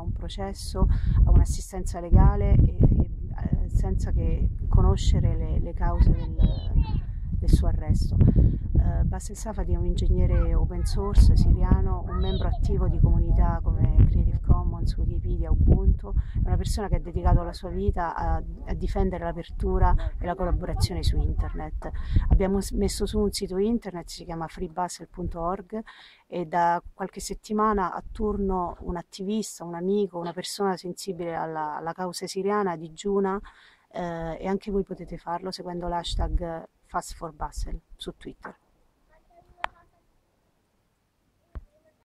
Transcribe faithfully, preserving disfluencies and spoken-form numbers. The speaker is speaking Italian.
un processo, a un'assistenza legale e, e, eh, senza che conoscere le, le cause del, del suo arresto. Uh, Bassel Safadi è un ingegnere open source siriano, un membro attivo di comunità come Creative Commons, Wikipedia, Ubuntu, è una persona che ha dedicato la sua vita a, a difendere l'apertura e la collaborazione su internet. Abbiamo messo su un sito internet, si chiama free bassel punto org, e da qualche settimana a turno un attivista, un amico, una persona sensibile alla, alla causa siriana digiuna, eh, e anche voi potete farlo seguendo l'hashtag fast for Bassel su Twitter.